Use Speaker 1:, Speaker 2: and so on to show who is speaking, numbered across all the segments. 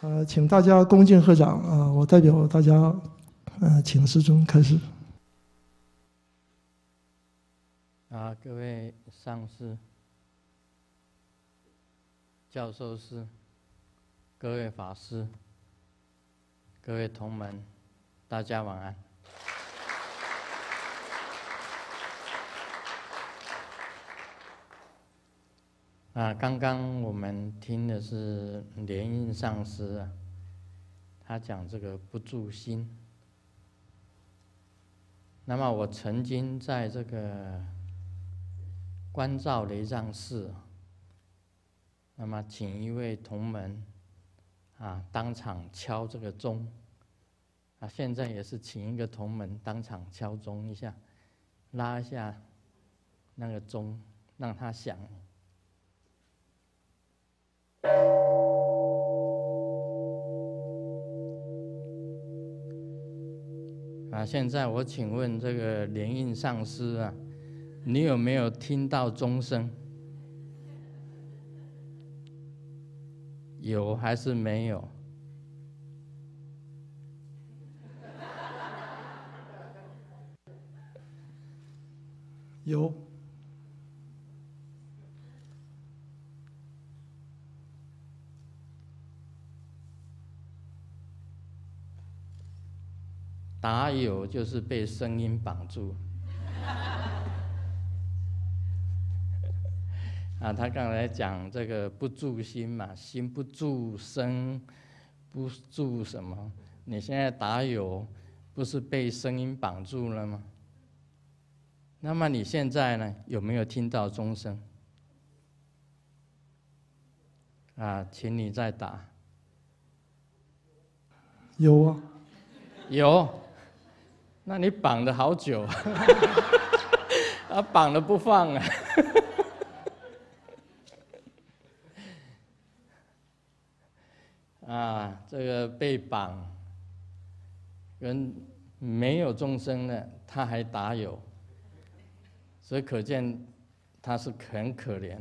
Speaker 1: 请大家恭敬合掌啊！我代表大家，请师尊开始。
Speaker 2: 各位上师、教授师、各位法师、各位同门，大家晚安。刚刚我们听的是莲印上师他讲这个不住心。那么我曾经在这个关照雷藏寺，那么请一位同门当场敲这个钟，现在也是请一个同门当场敲钟一下，拉一下那个钟，让它响。现在我请问这个莲印上师你有没有听到钟声？有还是没有？
Speaker 1: 有。
Speaker 2: 打有就是被声音绑住。他刚才讲这个不住心嘛，心不住声，不住什么？你现在打有，不是被声音绑住了吗？那么你现在呢，有没有听到钟声？请你再打。
Speaker 1: 有啊。
Speaker 2: 有。那你绑了好久，绑了不放这个被绑跟没有众生呢，他还打有，所以可见他是很可怜。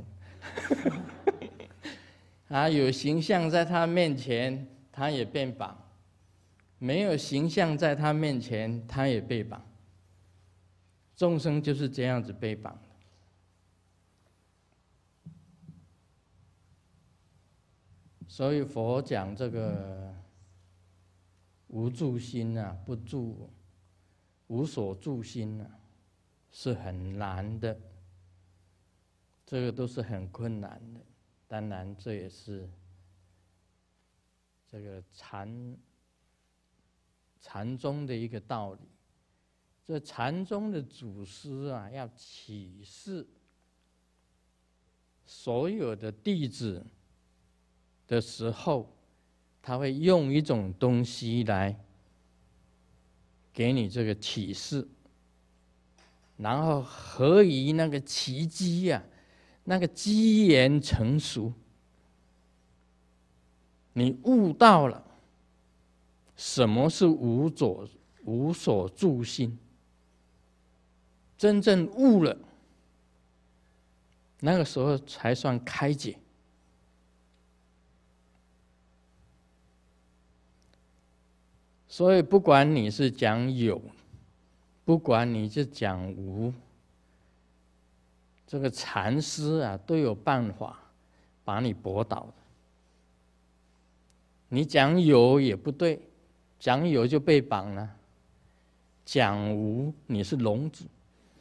Speaker 2: 有形象在他面前，他也被绑。没有形象在他面前，他也被绑。众生就是这样子被绑的。所以佛讲这个无住心不住，无所住心是很难的，这个都是很困难的。当然，这也是这个禅宗的一个道理。这禅宗的祖师要启示所有的弟子的时候，他会用一种东西来给你这个启示，然后合于那个奇机那个机缘成熟，你悟到了什么是无所住心，真正悟了，那个时候才算开解。所以不管你是讲有，不管你是讲无，这个禅师都有办法把你驳倒的。你讲有也不对，讲有就被绑了；讲无，你是聋子。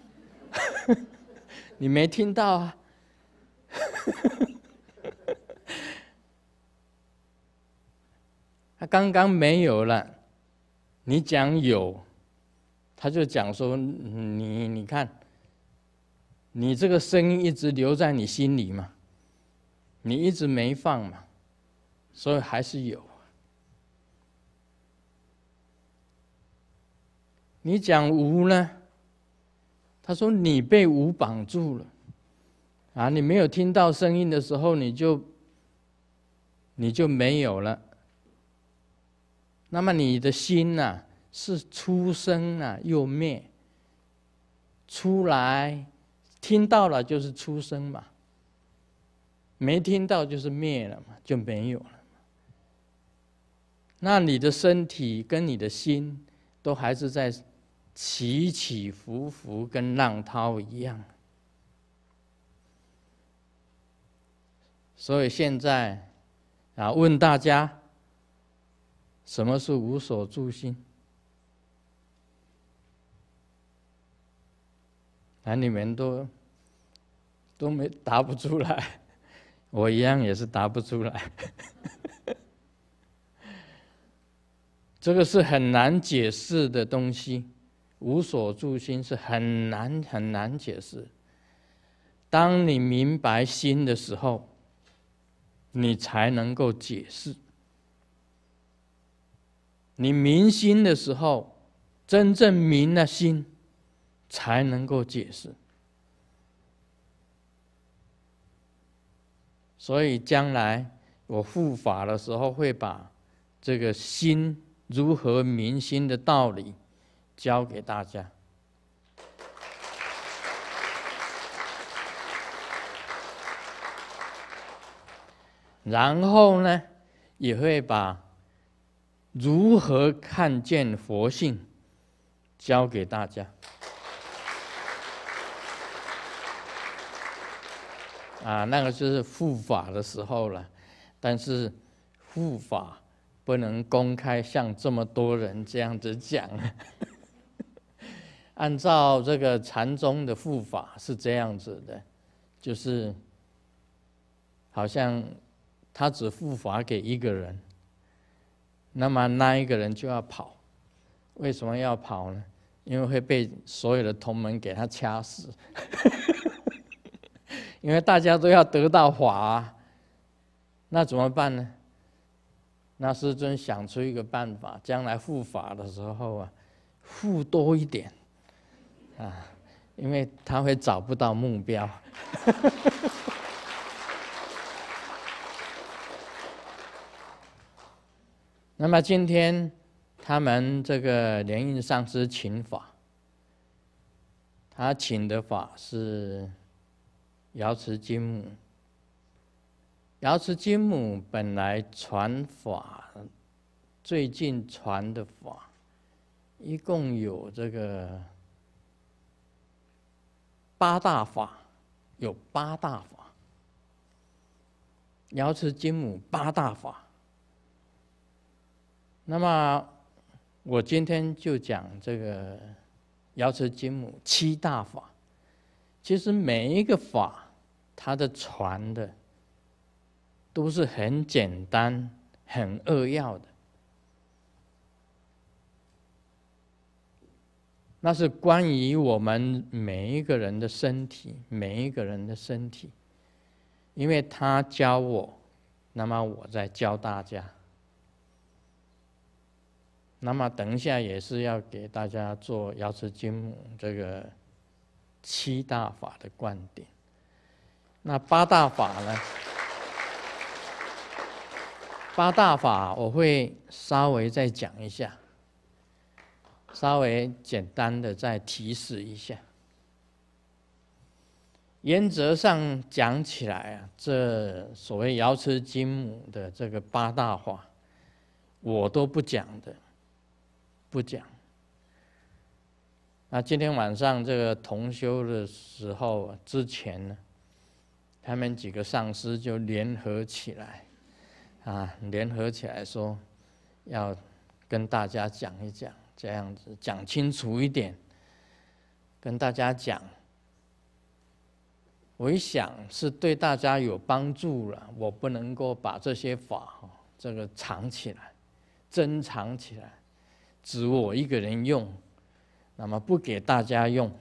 Speaker 2: 你没听到他刚刚没有了，你讲有，他就讲说你看，你这个声音一直留在你心里嘛，你一直没放嘛，所以还是有。你讲无呢，他说你被无绑住了你没有听到声音的时候，你就没有了。那么你的心是出生又灭，出来听到了就是出生嘛，没听到就是灭了嘛，就没有了。 那你的身体跟你的心都还是在起起伏伏，跟浪涛一样。所以现在问大家，什么是无所住心？你们都没答不出来，我一样也是答不出来。这个是很难解释的东西，无所住心是很难解释。当你明白心的时候，你才能够解释。你明心的时候，真正明了心，才能够解释。所以将来我护法的时候，会把这个心如何明心的道理教给大家。然后呢，也会把如何看见佛性教给大家。那个就是护法的时候了，但是护法不能公开向这么多人这样子讲。按照这个禅宗的护法是这样子的，就是好像他只护法给一个人，那么那一个人就要跑。为什么要跑呢？因为会被所有的同门给他掐死。因为大家都要得到法，那怎么办呢？那师尊想出一个办法，将来护法的时候护多一点因为他会找不到目标。那么今天他们这个莲印上师请法，他请的法是瑶池金母。瑶池金母本来传法，最近传的法，一共有这个8大法，有8大法。瑶池金母8大法。那么我今天就讲这个瑶池金母7大法。其实每一个法，它的传的都是很简单、很扼要的。那是关于我们每一个人的身体，每一个人的身体。因为他教我，那么我再教大家。那么等一下也是要给大家做瑶池金母这个7大法的观点。那8大法呢？8大法我会稍微再讲一下，稍微简单的再提示一下。原则上讲起来这所谓瑶池金母的这个8大法，我都不讲的，不讲。那今天晚上这个同修的时候之前呢，他们几个上师就联合起来，联合起来说要跟大家讲一讲，这样子讲清楚一点，跟大家讲。我一想是对大家有帮助了，我不能够把这些法这个藏起来，珍藏起来，只我一个人用，那么不给大家用。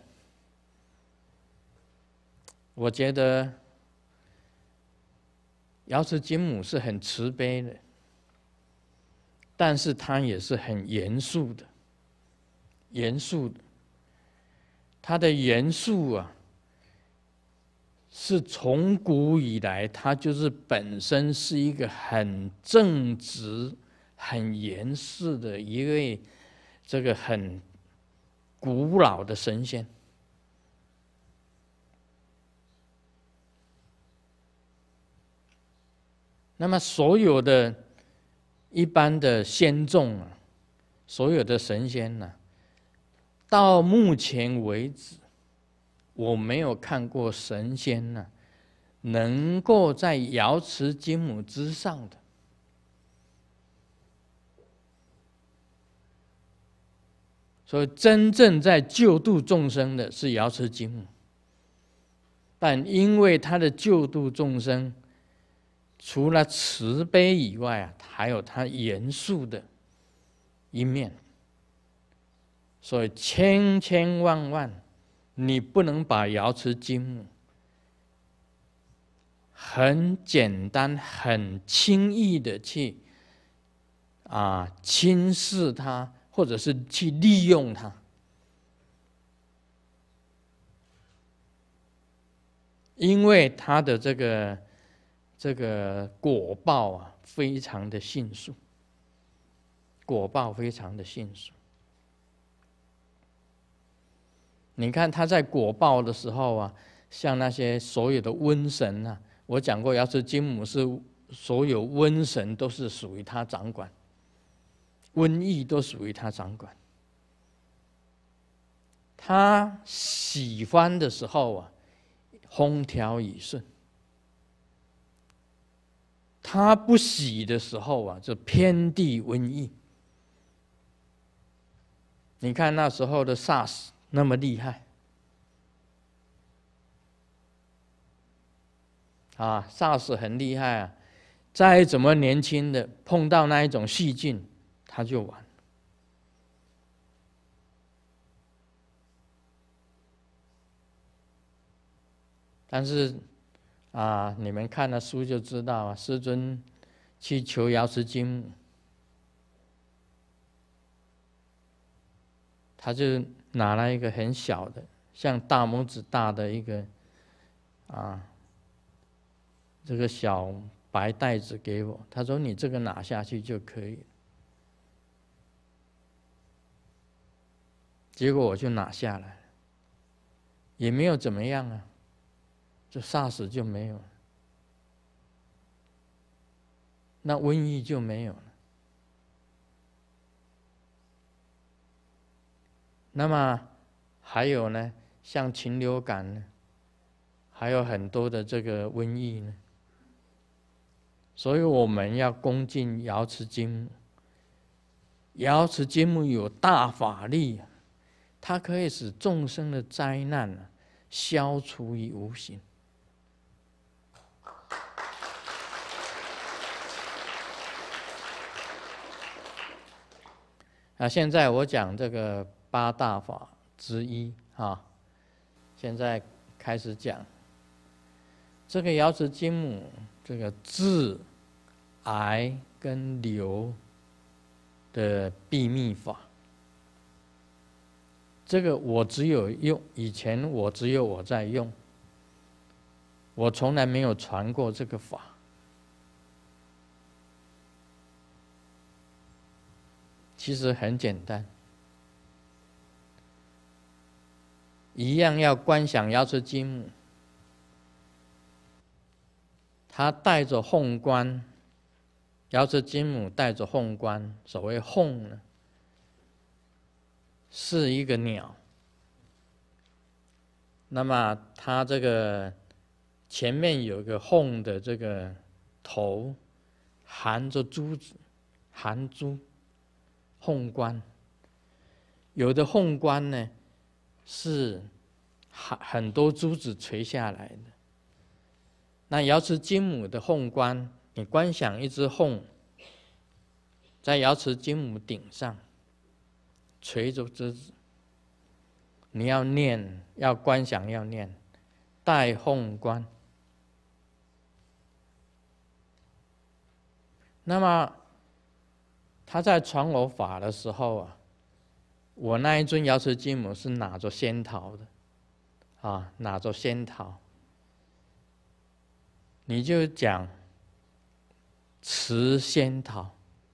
Speaker 2: 我觉得瑶池金母是很慈悲的，但是他也是很严肃的，严肃的。他的严肃是从古以来，他就是本身是一个很正直、很严肃的一位这个很古老的神仙。那么所有的一般的仙众啊，所有的神仙呢，到目前为止，我没有看过神仙呢，能够在瑶池金母之上的。所以真正在救度众生的是瑶池金母，但因为他的救度众生，除了慈悲以外啊，还有他严肃的一面。所以千千万万，你不能把瑶池金母很简单、很轻易的去轻视它，或者是去利用它。因为它的这个果报啊，非常的迅速，果报非常的迅速。你看他在果报的时候啊，像那些所有的瘟神啊，我讲过，瑶池金母是所有瘟神都是属于他掌管，瘟疫都属于他掌管。他喜欢的时候啊，风调雨顺；他不喜的时候啊，就遍地瘟疫。你看那时候的 SARS 那么厉害，SARS 很厉害啊！再怎么年轻的碰到那一种细菌，他就完。但是你们看了书就知道啊，师尊去求瑶池金母，他就拿了一个很小的，像大拇指大的一个这个小白袋子给我，他说你这个拿下去就可以了。结果我就拿下来了，也没有怎么样啊，就SARS就没有了，那瘟疫就没有了。那么还有呢，像禽流感呢，还有很多的这个瘟疫呢。所以我们要恭敬瑶池金母。瑶池金母有大法力，它可以使众生的灾难消除于无形。现在我讲这个八大法之一现在开始讲这个瑶池金母，这个治癌跟瘤的秘密法。这个我只有用，以前我只有我在用，我从来没有传过这个法。其实很简单，一样要观想瑶池金母，他带着凤冠，瑶池金母带着凤冠。所谓凤呢，是一个鸟。那么它这个前面有一个凤的这个头，含着珠子，含珠。凤冠，有的凤冠呢是很多珠子垂下来的。那瑶池金母的凤冠，你观想一只凤在瑶池金母顶上垂着珠子，你要念，要观想，要念戴凤冠。那么他在传我法的时候我那一尊瑶池金母是拿着仙桃的拿着仙桃，你就讲持仙桃。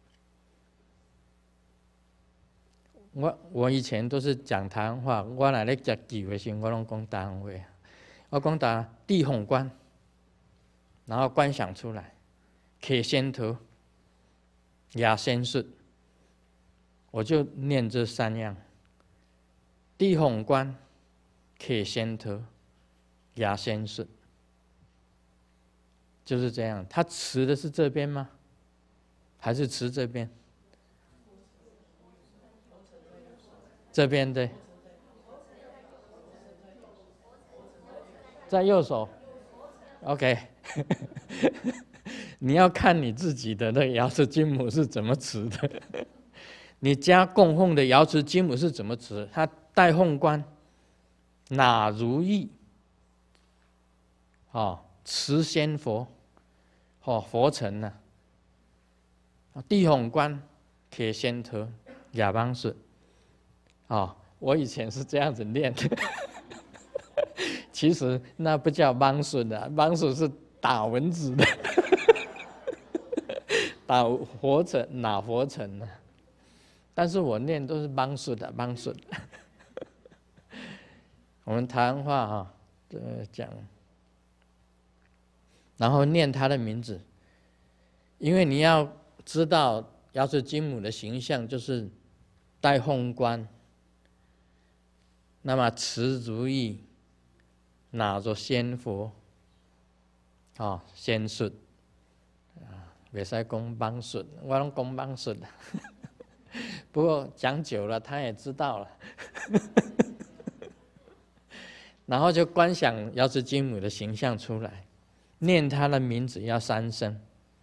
Speaker 2: 我以前都是讲台湾话，我来咧食酒的时候，我拢讲台湾话。我讲地凤冠，然后观想出来，揢仙桃。 亚仙术，我就念这3样：地宏观、K仙特、亚仙术，就是这样。他持的是这边吗？还是持这边？这边对，在右手。OK， 你要看你自己的那个瑶池金母是怎么持的。你家供奉的瑶池金母是怎么持？它带凤冠，哪如意？持仙佛，佛尘呐。地宏观、K仙特、亚邦术。我以前是这样子念的。其实那不叫邦术的，邦术是打蚊子的。打佛尘哪佛尘呢？但是我念都是邦术的，邦术。我们台湾话讲，然后念他的名字，因为你要知道瑶池金母的形象就是戴凤冠，那么持如意，拿着仙佛，仙术，袂使讲邦术，我拢讲邦术。不过讲久了，他也知道了。然后就观想瑶池金母的形象出来，念他的名字要3声。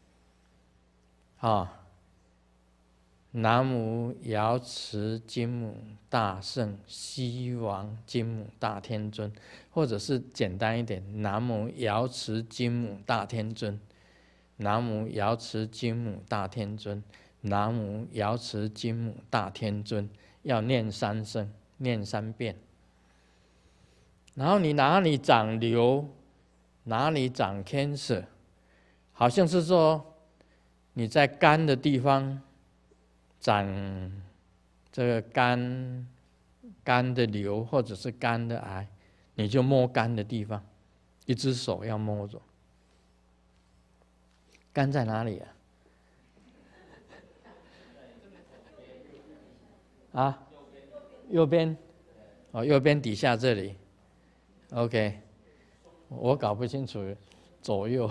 Speaker 2: 南无瑶池金母大圣西王金母大天尊，或者是简单一点，南无瑶池金母大天尊，南无瑶池金母大天尊，南无瑶池金母大天尊，要念3声，念3遍。然后你哪里长瘤，哪里长 cancer， 好像是说你在肝的地方长这个肝的瘤，或者是肝的癌，你就摸肝的地方，一只手要摸着。肝在哪里啊？右边，右边底下这里。OK， 我搞不清楚左右。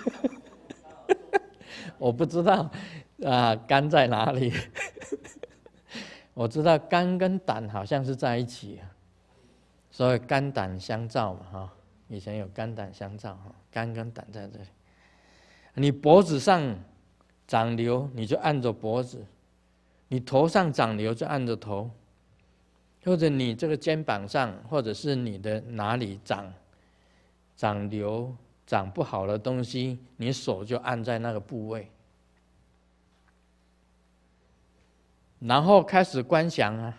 Speaker 2: 我不知道肝在哪里。我知道肝跟胆好像是在一起，所以肝胆相照嘛，以前有肝胆相照，肝跟胆在这里。你脖子上长瘤，你就按着脖子；你头上长瘤就按着头，或者你这个肩膀上，或者是你的哪里长瘤、长不好的东西，你手就按在那个部位，然后开始观想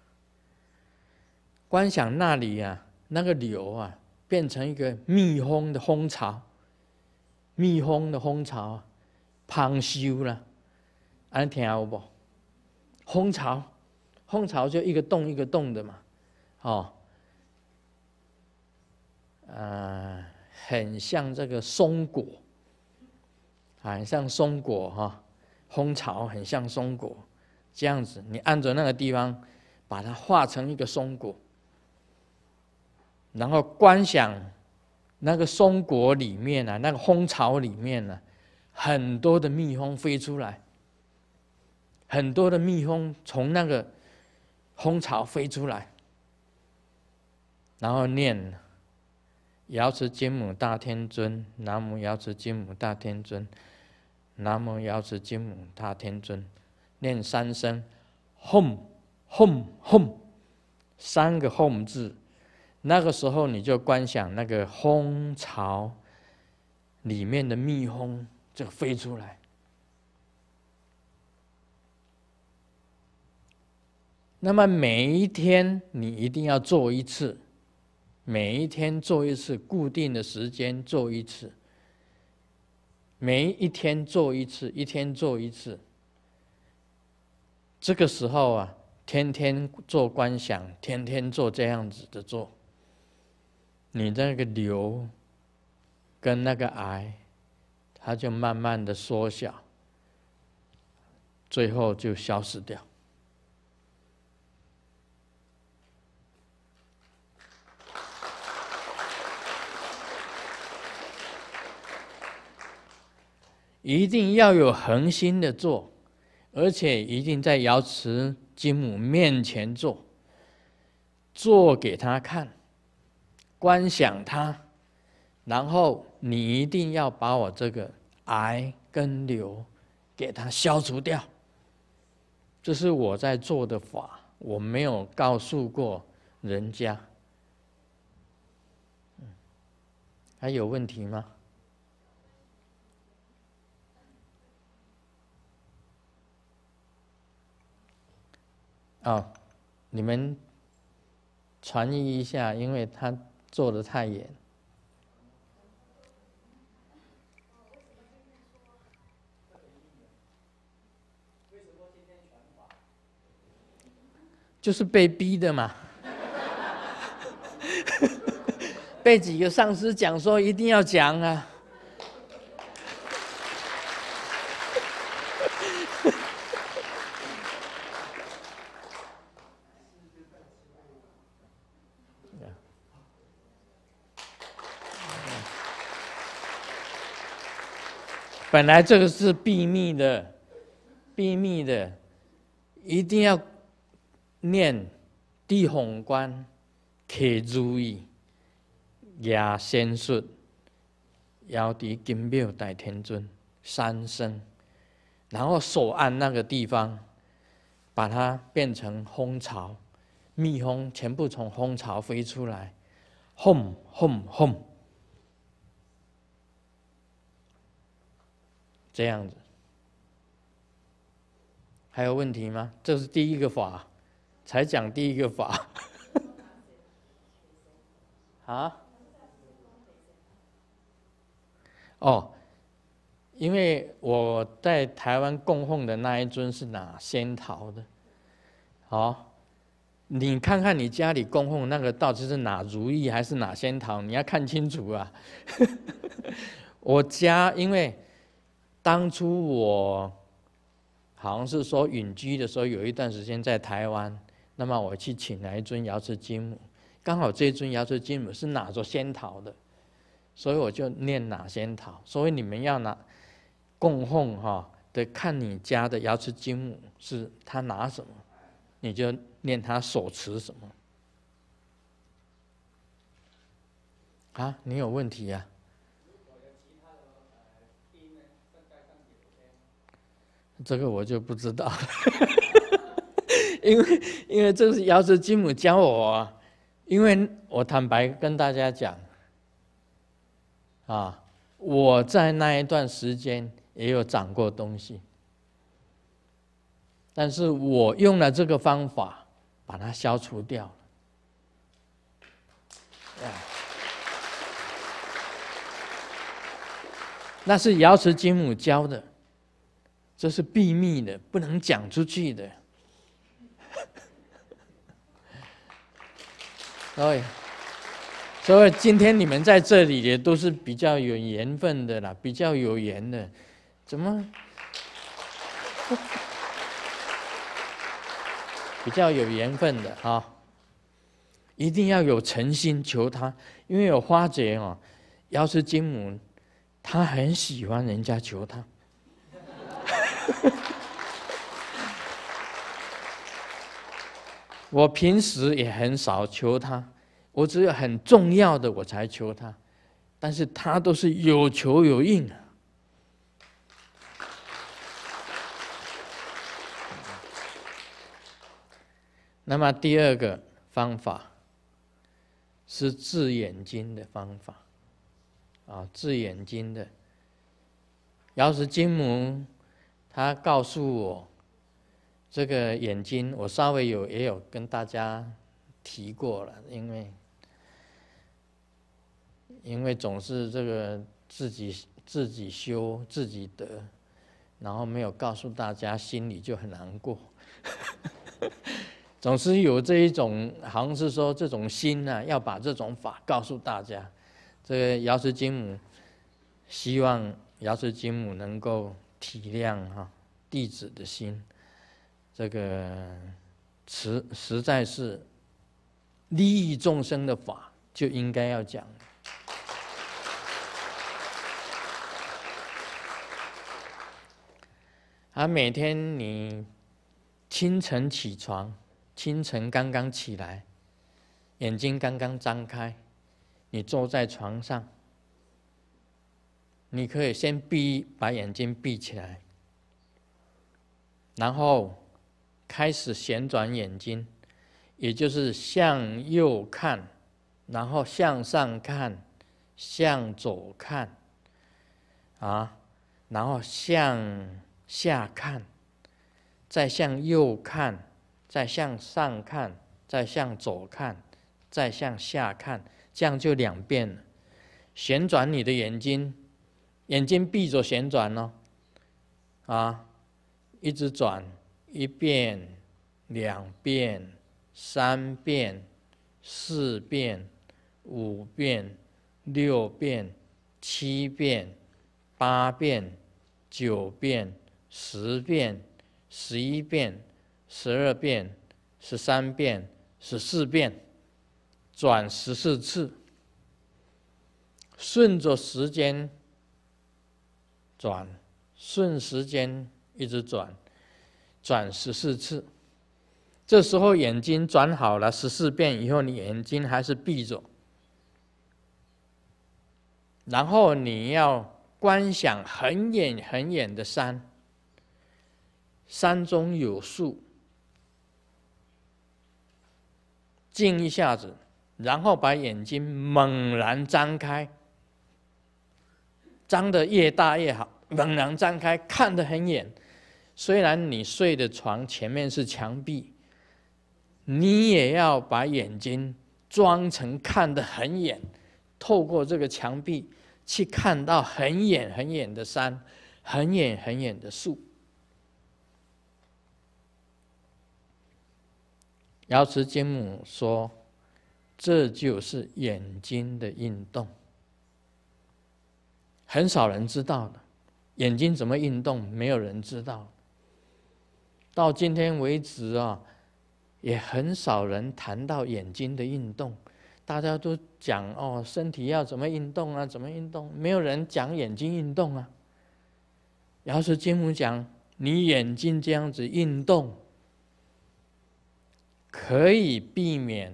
Speaker 2: 观想那里那个瘤变成一个蜜蜂的蜂巢，蜜蜂的蜂巢芳修啦，安听有无？蜂巢就一个洞一个洞的嘛，很像这个松果，很像松果蜂巢很像松果，这样子，你按着那个地方，把它画成一个松果，然后观想那个松果里面那个蜂巢里面很多的蜜蜂飞出来，很多的蜜蜂从那个蜂巢飞出来，然后念瑶池金母大天尊，南无瑶池金母大天尊，南无瑶池金母大天尊，念3声，吽吽吽，3个吽字。那个时候你就观想那个蜂巢里面的蜜蜂就飞出来。那么每一天你一定要做一次，每一天做一次，固定的时间做一次，每一天做一次，一天做一次。这个时候天天做观想，天天做这样子的做，你那个瘤跟那个癌，它就慢慢的缩小， 最后就消失掉。一定要有恒心的做，而且一定在瑶池金母面前做，做给他看，观想他，然后你一定要把我这个癌跟瘤给它消除掉。这是我在做的法，我没有告诉过人家。还有问题吗？你们传译一下，因为他做得太严。就是被逼的嘛，被几个上司讲说一定要讲啊。本来这个是秘密的，秘密的，一定要念地宏观、客如意、亚仙术、瑶池金庙大天尊3声，然后手按那个地方，把它变成蜂巢，蜜蜂全部从蜂巢飞出来，轰轰轰。这样子，还有问题吗？这是第一个法，才讲第一个法。啊？因为我在台湾供奉的那一尊是拿仙桃的，你看看你家里供奉那个到底是拿如意还是拿仙桃，你要看清楚啊。我家因为当初我好像是说隐居的时候，有一段时间在台湾，那么我去请来一尊瑶池金母，刚好这尊瑶池金母是拿着仙桃的，所以我就念拿仙桃。所以你们要拿供奉得看你家的瑶池金母是他拿什么，你就念他手持什么。啊，你有问题啊？这个我就不知道了。因为这是瑶池金母教我，因为我坦白跟大家讲，我在那一段时间也有长过东西，但是我用了这个方法把它消除掉了。那是瑶池金母教的，这是秘密的，不能讲出去的。所以今天你们在这里也都是比较有缘分的啦，比较有缘的，怎么比较有缘分的一定要有诚心求他，因为我发觉瑶池金母他很喜欢人家求他。我平时也很少求他，我只有很重要的我才求他，但是他都是有求有应啊。那么第二个方法是治眼睛的方法治眼睛的。瑶池金母他告诉我，这个眼睛我稍微也有跟大家提过了，因为总是这个自己修自己得，然后没有告诉大家，心里就很难过。总是有这一种，好像是说这种心要把这种法告诉大家。这个瑶池金母希望瑶池金母能够体谅弟子的心，这个实在是利益众生的法，就应该要讲。每天你清晨起床，清晨刚刚起来，眼睛刚刚张开，你坐在床上，你可以先把眼睛闭起来，然后开始旋转眼睛，也就是向右看，然后向上看，向左看，然后向下看，再向右看，再向上看，再向左看，再向下看，这样就2遍了。旋转你的眼睛，眼睛闭着旋转哦，一直转，1遍、2遍、3遍、4遍、5遍、6遍、7遍、8遍、9遍、10遍、11遍、12遍、13遍、14遍，转14次，顺着时间转，顺时间一直转14次。这时候眼睛转好了14遍以后，你眼睛还是闭着，然后你要观想很远很远的山，山中有树，静一下子，然后把眼睛猛然张开，张得越大越好，猛然张开，看得很远。虽然你睡的床前面是墙壁，你也要把眼睛装成看得很远，透过这个墙壁去看到很远很远的山，很远很远的树。瑶池金母说，这就是眼睛的运动，很少人知道的。眼睛怎么运动，没有人知道。到今天为止也很少人谈到眼睛的运动。大家都讲身体要怎么运动啊，怎么运动，没有人讲眼睛运动啊。瑶池金母讲，你眼睛这样子运动，可以避免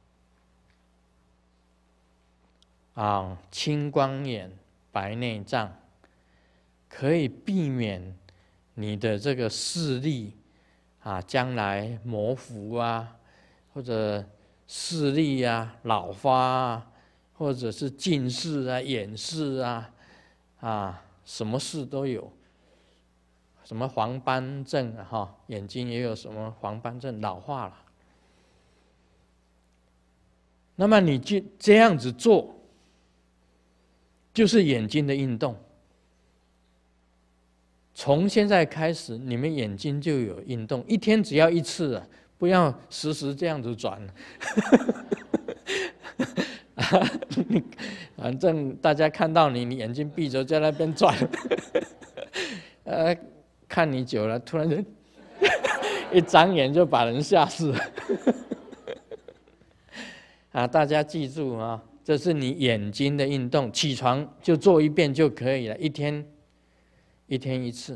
Speaker 2: 青光眼、白内障，可以避免你的这个视力将来模糊或者视力老花或者是近视远视什么事都有。什么黄斑症眼睛也有什么黄斑症，老化了。那么你就这样子做，就是眼睛的运动。从现在开始，你们眼睛就有运动，一天只要1次不要时时这样子转。反正大家看到你眼睛闭着在那边转，看你久了，突然间一张眼就把人吓死了。大家记住这是你眼睛的运动，起床就做1遍就可以了，一天1次。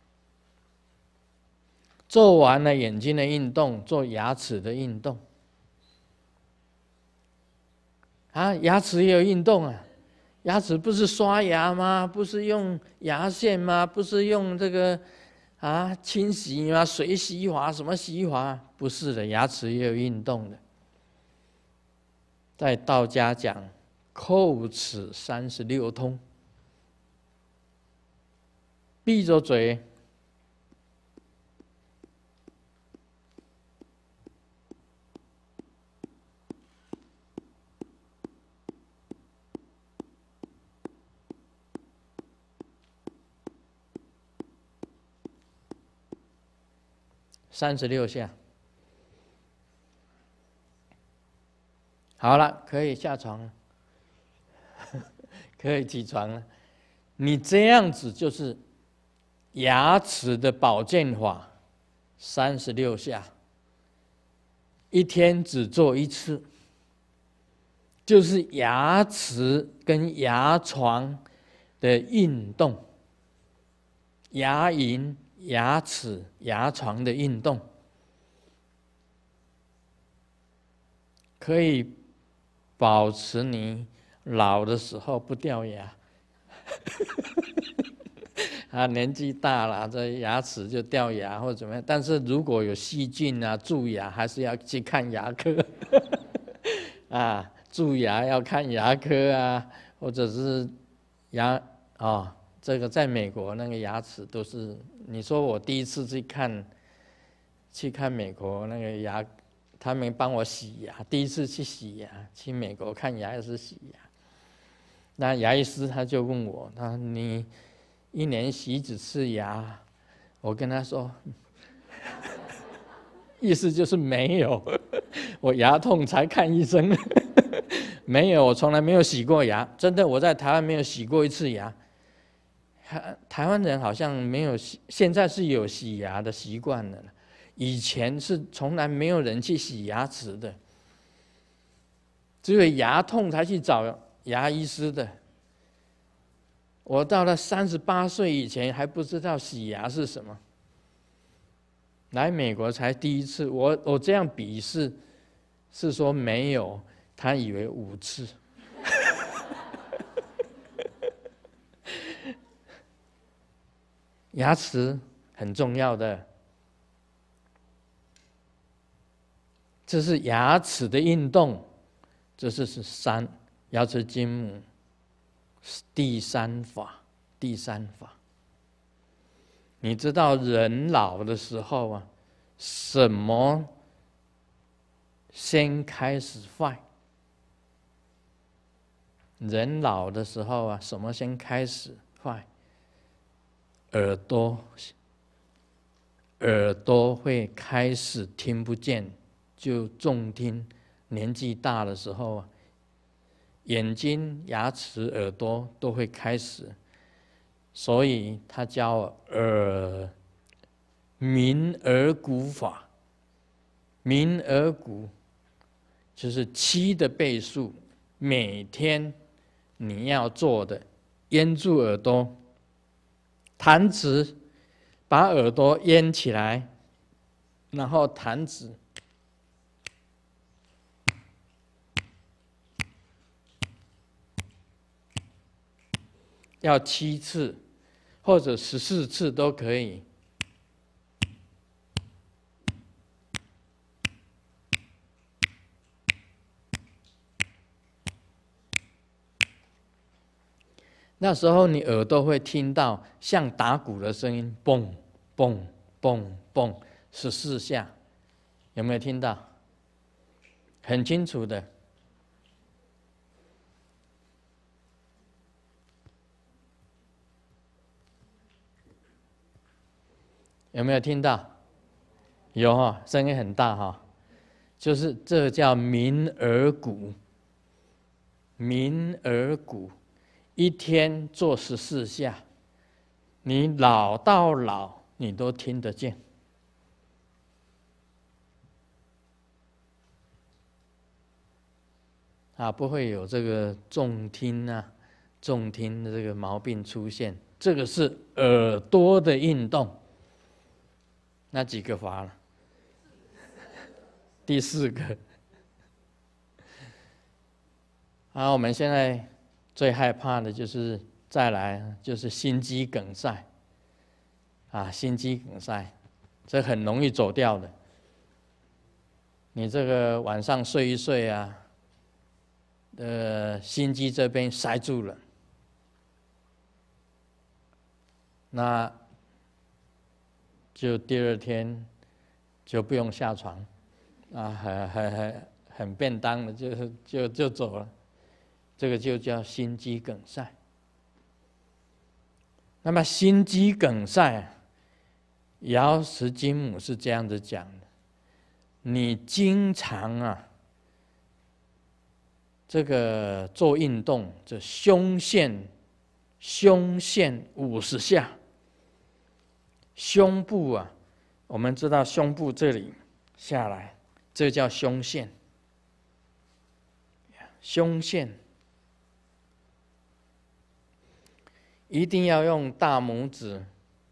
Speaker 2: 做完了眼睛的运动，做牙齿的运动。牙齿也有运动牙齿不是刷牙吗？不是用牙线吗？不是用这个清洗吗？水洗法什么洗法？不是的，牙齿也有运动的。在道家讲，叩齿36通，闭着嘴，36下。好了，可以下床了，可以起床了。你这样子就是牙齿的保健法36下，一天只做一次，就是牙齿跟牙床的运动，牙龈、牙齿、牙床的运动，可以保持你老的时候不掉牙。年纪大了，这牙齿就掉牙或者怎么样。但是如果有细菌啊、蛀牙，还是要去看牙科。蛀牙要看牙科啊，或者是牙这个在美国那个牙齿都是，你说我第一次去看美国那个牙，他们帮我洗牙，第一次去洗牙，去美国看牙医师洗牙，那牙医师他就问我，他说你1年洗几次牙？我跟他说，意思就是没有，我牙痛才看医生，没有，我从来没有洗过牙，真的，我在台湾没有洗过1次牙。台湾人好像没有现在是有洗牙的习惯了，以前是从来没有人去洗牙齿的，只有牙痛才去找牙医师的。我到了38岁以前还不知道洗牙是什么，来美国才第一次。我这样比是说没有，他以为5次。牙齿很重要的，这是牙齿的运动，这是牙齿金母第三法。你知道人老的时候啊，什么先开始坏？人老的时候啊，什么先开始坏？耳朵会开始听不见，就重听。年纪大的时候啊，眼睛、牙齿、耳朵都会开始，所以它叫鸣耳鼓法。鸣耳鼓就是7的倍数，每天你要做的，掩住耳朵，弹指，把耳朵掩起来，然后弹指，要7次或者14次都可以。那时候你耳朵会听到像打鼓的声音，嘣嘣嘣嘣，14下，有没有听到？很清楚的。有没有听到？有哈，声音很大哈，就是这叫鸣耳鼓。鸣耳鼓，一天做14下，你老到老，你都听得见。不会有这个重听的这个毛病出现。这个是耳朵的运动。那几个法了？第4个。我们现在最害怕的就是再来就是心肌梗塞。心肌梗塞，这很容易走掉的。你这个晚上睡一睡啊，心肌这边塞住了，那就第2天就不用下床，很便当的就走了，这个就叫心肌梗塞。那么心肌梗塞，瑶池金母是这样子讲的：你经常这个做运动，这胸线50下。 胸部啊，我们知道胸部这里下来，这叫胸腺。胸腺一定要用大拇指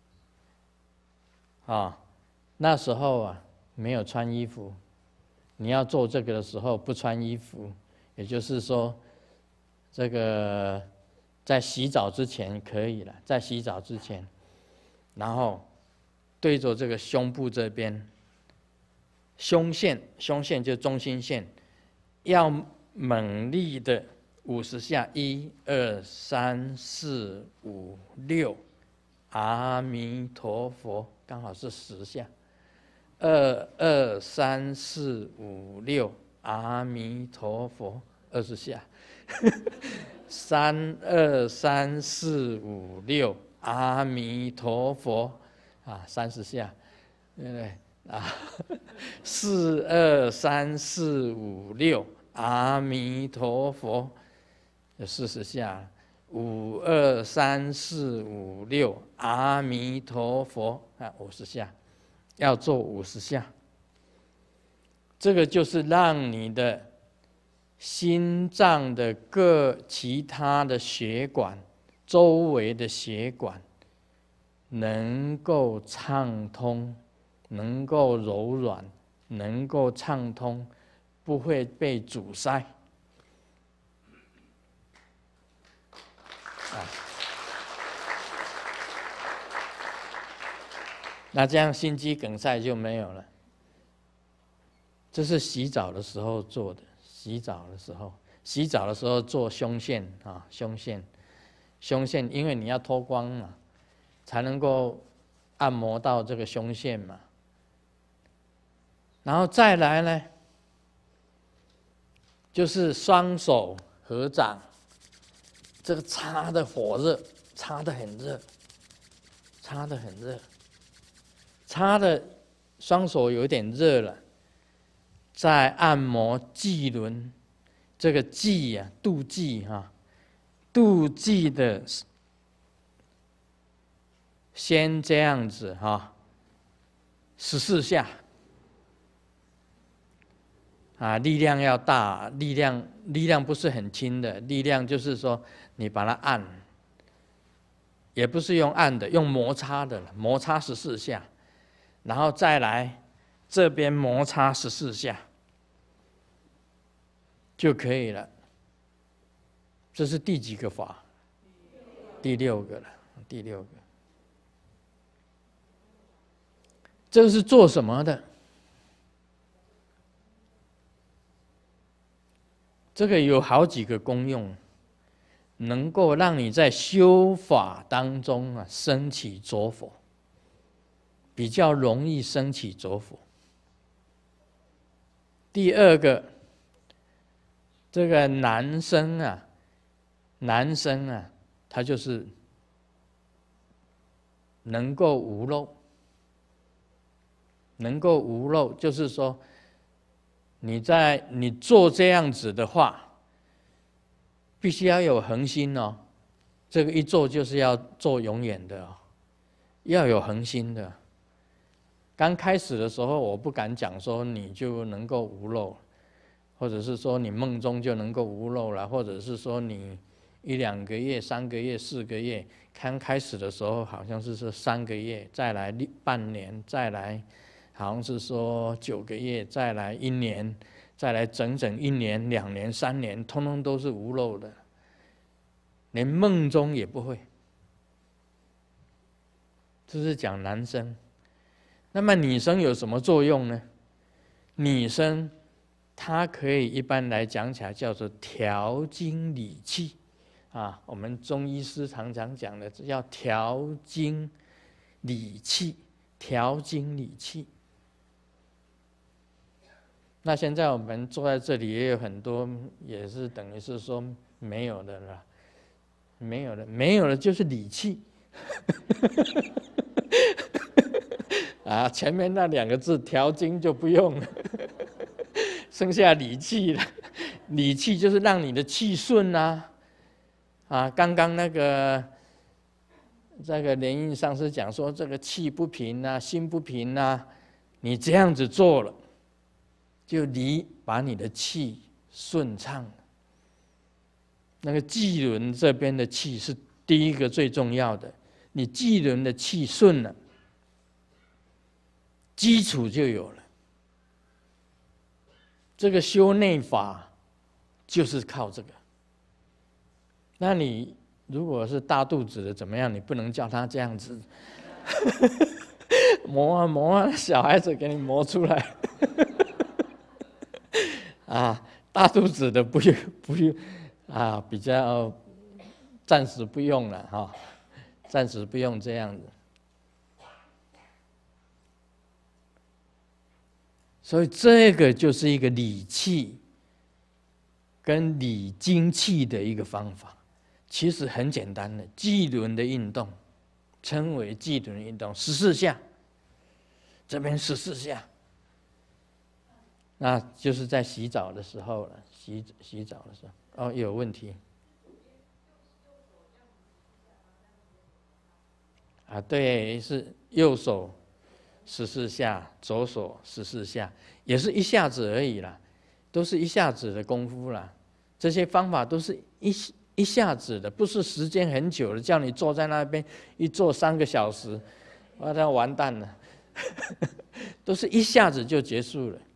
Speaker 2: 啊。那时候啊，没有穿衣服，你要做这个的时候不穿衣服，也就是说，这个在洗澡之前可以了，在洗澡之前，然后对着这个胸部这边，胸腺就是中心线，要猛力的50下，1、2、3、4、5、6，阿弥陀佛，刚好是10下。2、2、3、4、5、6，阿弥陀佛，20下。3、2、3、4、5、6，阿弥陀佛，啊，30下，对不对？啊，4、2、3、4、5、6，阿弥陀佛，有40下。5、2、3、4、5、6，阿弥陀佛，啊，50下。要做50下，这个就是让你的心脏的其他的血管、周围的血管能够畅通，能够柔软，能够畅通，不会被阻塞。那这样心肌梗塞就没有了。这是洗澡的时候做的，洗澡的时候做胸腺啊，胸腺，因为你要脱光嘛，才能够按摩到这个胸腺嘛。然后再来呢，就是双手合掌，这个擦的火热，擦的很热，擦的双手有点热了，在按摩际轮，这个际啊，肚际哈，肚际的先这样子哈，14下，啊，力量要大，力量不是很轻的，力量就是说你把它按，也不是用按的，用摩擦的，摩擦14下。然后再来这边摩擦14下就可以了。这是第几个法？第6个了，第6个。这是做什么的？这个有好几个功用，能够让你在修法当中啊升起着火。比较容易升起着火。第2个，这个男生啊，他就是能够无漏，就是说，你做这样子的话，必须要有恒心哦。这个一做就是要做永远的哦，要有恒心的。刚开始的时候，我不敢讲说你就能够无漏，或者是说你梦中就能够无漏了，或者是说你1、2个月、3个月、4个月。刚开始的时候好像是说3个月，再来半年，再来好像是说9个月，再来1年，再来整整1年、2年、3年，通通都是无漏的，连梦中也不会。这是讲男生。那么女生有什么作用呢？女生它可以一般来讲起来叫做调经理气啊，我们中医师常常讲的叫调经理气，调经理气。那现在我们坐在这里也有很多，也是等于是说没有的了，没有了就是理气。啊，前面那2个字调经就不用了，剩下理气了。理气就是让你的气顺啊。啊，刚刚那个这个莲印上师讲说，这个气不平啊，心不平啊，你这样子做了，就把你的气顺畅了。那个气轮这边的气是第一个最重要的，你气轮的气顺了，基础就有了。这个修内法就是靠这个。那你如果是大肚子的怎么样？你不能叫他这样子磨啊磨啊，小孩子给你磨出来啊，大肚子的不用啊，比较暂时不用了哈，暂时不用这样子。所以这个就是一个理气跟理精气的一个方法，其实很简单的，气轮的运动，称为气轮运动，14下，这边14下，那就是在洗澡的时候了，洗澡的时候，哦，有问题。啊，对，是右手14下，左手14下，也是一下子而已啦，都是一下子的功夫啦。这些方法都是一下子的，不是时间很久的，叫你坐在那边一坐3个小时，那完蛋了，都是一下子就结束了。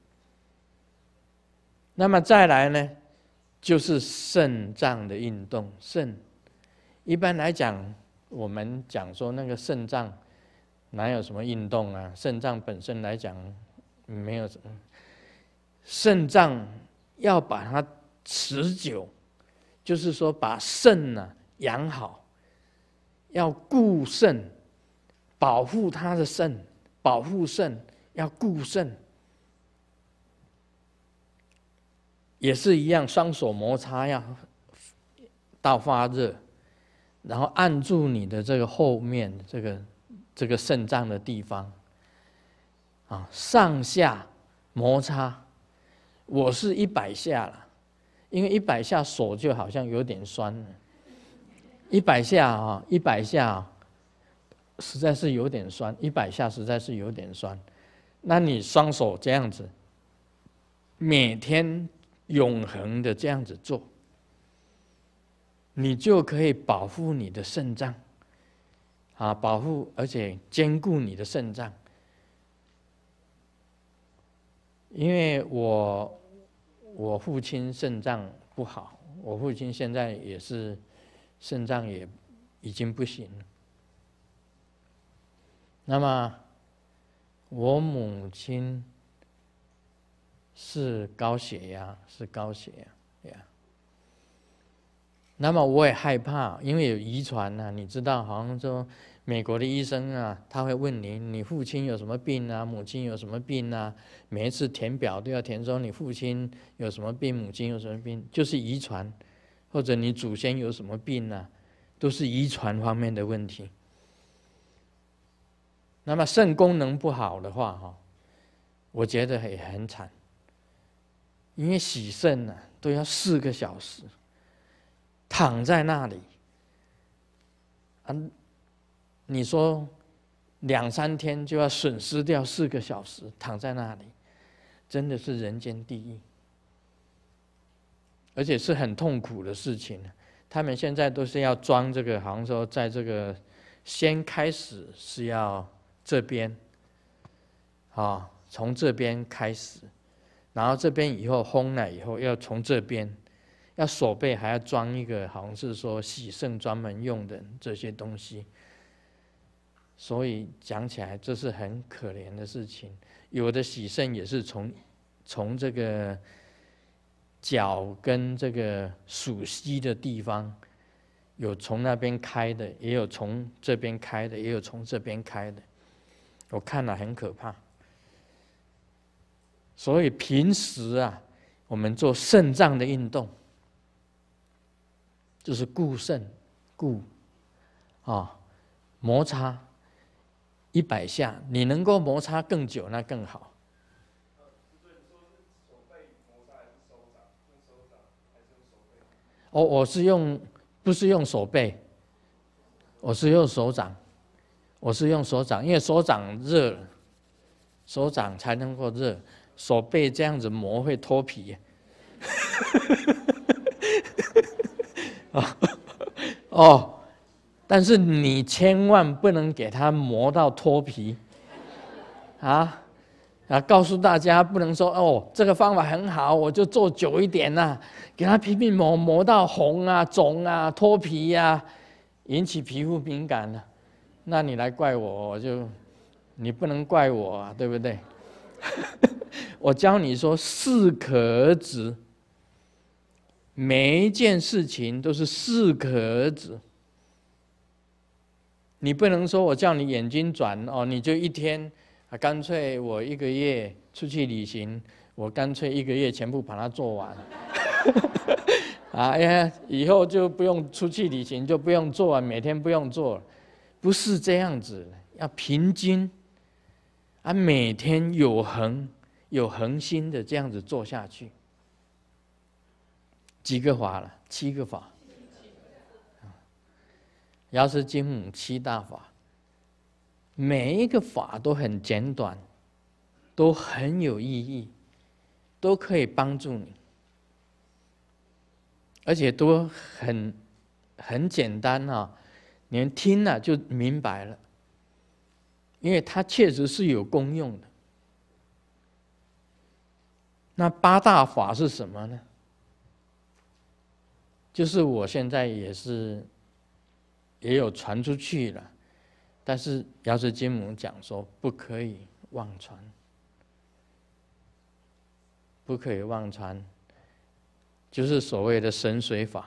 Speaker 2: 那么再来呢，就是肾脏的运动。肾，一般来讲，我们讲说那个肾脏哪有什么运动啊？肾脏本身来讲没有什么，肾脏要把它持久，就是说把肾养好，要固肾，保护它的肾，保护肾要固肾，也是一样，双手摩擦要到发热，然后按住你的这个后面这个肾脏的地方，啊，上下摩擦。我是100下了，因为100下手就好像有点酸了。100下啊，100下实在是有点酸，100下实在是有点酸。那你双手这样子，每天永恒的这样子做，你就可以保护你的肾脏，啊，保护而且兼顾你的肾脏。因为我父亲肾脏不好，我父亲现在也是肾脏也已经不行了。那么我母亲是高血压，那么我也害怕，因为有遗传啊，你知道，好像说美国的医生啊，他会问你父亲有什么病啊，母亲有什么病啊？每一次填表都要填说你父亲有什么病，母亲有什么病，就是遗传，或者你祖先有什么病啊，都是遗传方面的问题。那么肾功能不好的话，哈，我觉得也很惨，因为洗肾都要4个小时，躺在那里，你说2、3天就要损失掉4个小时，躺在那里，真的是人间地狱，而且是很痛苦的事情。他们现在都是要装这个，好像说在这个先开始是要这边，啊，从这边开始，然后这边以后烘了以后要从这边，要手背还要装一个，好像是说洗肾专门用的这些东西。所以讲起来，这是很可怜的事情。有的洗肾也是从这个脚跟这个属膝的地方，有从那边开的，也有从这边开的，也有从这边开的。我看了很可怕。所以平时我们做肾脏的运动，就是固肾、摩擦100下，你能够摩擦更久，那更好。我是不是用手背？ 我是用手掌，因为手掌热，手掌才能够热，手背这样子磨会脱皮。哦，但是你千万不能给它磨到脱皮，告诉大家不能说哦，这个方法很好，我就做久一点呐，给它拼命磨到红啊、肿啊、脱皮啊，引起皮肤敏感了，那你来怪我，你不能怪我啊，对不对？我教你说适可而止，每一件事情都是适可而止。你不能说我叫你眼睛转哦，你就一天。干脆我1个月出去旅行，我干脆1个月全部把它做完。以后就不用出去旅行，就不用做完，每天不用做了，不是这样子，要平均，每天有恒心的这样子做下去。几个法了？7个法。药师经母7大法。每一个法都很简短，都很有意义，都可以帮助你，而且都很简单啊，你们听了就明白了，因为它确实是有功用的。那8大法是什么呢？就是我现在也有传出去了。但是药师经母讲说不可以妄传，不可以妄传，就是所谓的神髓法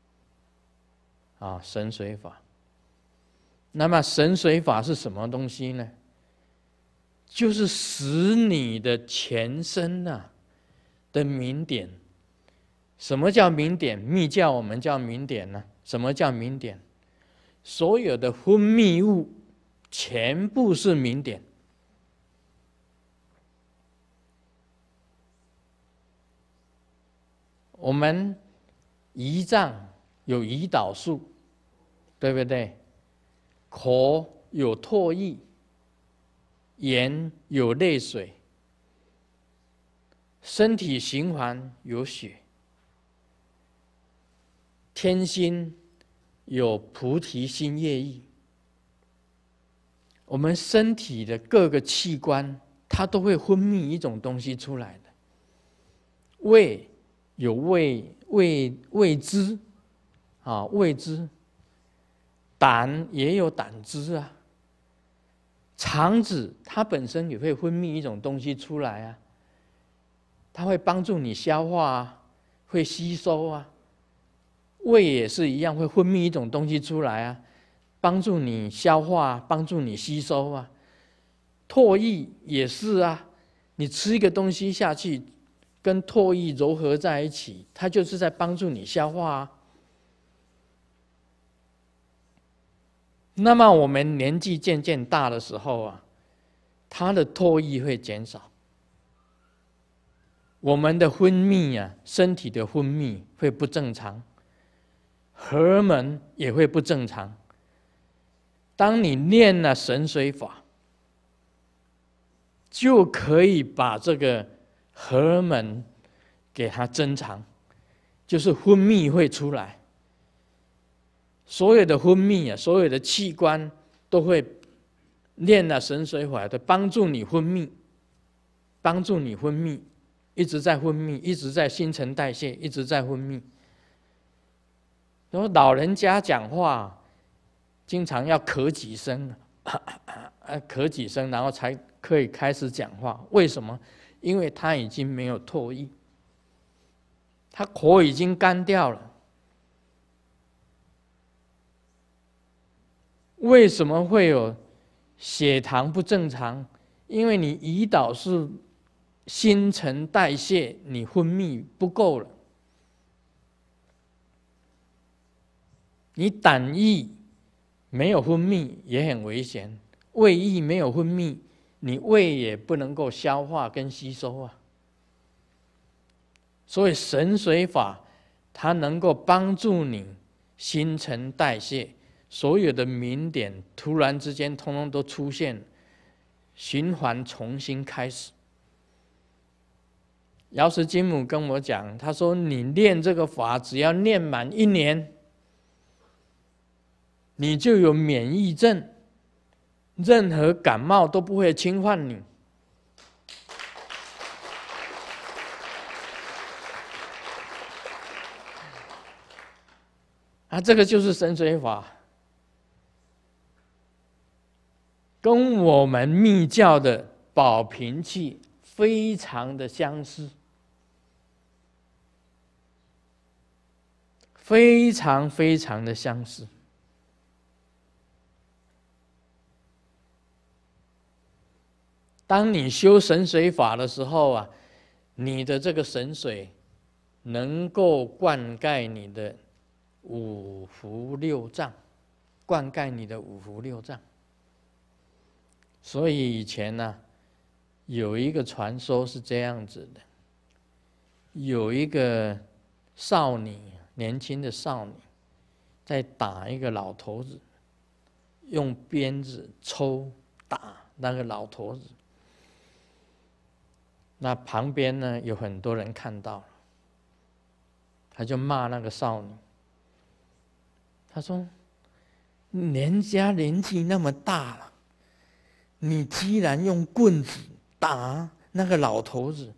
Speaker 2: 神髓法。那么神髓法是什么东西呢？就是使你的全身的明点。什么叫明点？密教我们叫明点呢？什么叫明点？所有的分泌物全部是明点。我们胰脏有胰岛素，对不对？口有唾液，眼有泪水，身体循环有血，天心有菩提心业意。我们身体的各个器官，它都会分泌一种东西出来的。胃有胃汁，胃汁；胆也有胆汁啊。肠子它本身也会分泌一种东西出来啊，它会帮助你消化啊，会吸收啊。胃也是一样，会分泌一种东西出来啊，帮助你消化，帮助你吸收啊。唾液也是啊，你吃一个东西下去，跟唾液糅合在一起，它就是在帮助你消化啊。那么我们年纪渐渐大的时候它的唾液会减少，我们的分泌身体的分泌会不正常，荷尔蒙也会不正常。当你念了神髓法，就可以把这个荷尔蒙给它增长，就是分泌会出来。所有的分泌所有的器官都会念了神髓法，的帮助你分泌，帮助你分泌，一直在分泌，一直在新陈代谢，一直在分泌。然后老人家讲话经常要咳几声，咳几声，然后才可以开始讲话。为什么？因为他已经没有唾液，他口已经干掉了。为什么会有血糖不正常？因为你胰岛素新陈代谢你分泌不够了。你胆液没有分泌也很危险，胃液没有分泌，你胃也不能够消化跟吸收啊。所以神髓法它能够帮助你新陈代谢， 所有的明点突然之间通通都出现，循环重新开始。瑶池金母跟我讲，他说你练这个法，只要练满1年，你就有免疫症，任何感冒都不会侵犯你。这个就是神水法，跟我们密教的保平气非常的相似，非常非常的相似。当你修神水法的时候你的这个神水能够灌溉你的五福六脏，灌溉你的五福六脏。所以以前有一个传说是这样子的：有一个少女，年轻的少女，在打一个老头子，用鞭子抽打那个老头子。那旁边呢有很多人看到了，他就骂那个少女。他说：“人家年纪那么大了，你居然用棍子打那个老头子。”